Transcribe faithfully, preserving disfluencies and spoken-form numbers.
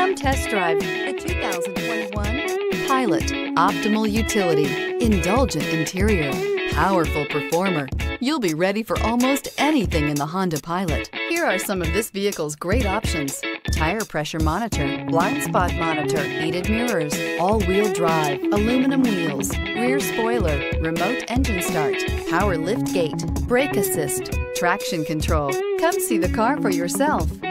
Come test drive the two thousand twenty-one Pilot. Optimal utility, indulgent interior, powerful performer. You'll be ready for almost anything in the Honda Pilot. Here are some of this vehicle's great options: tire pressure monitor, blind spot monitor, heated mirrors, all-wheel drive, aluminum wheels, rear spoiler, remote engine start, power lift gate, brake assist, traction control. Come see the car for yourself.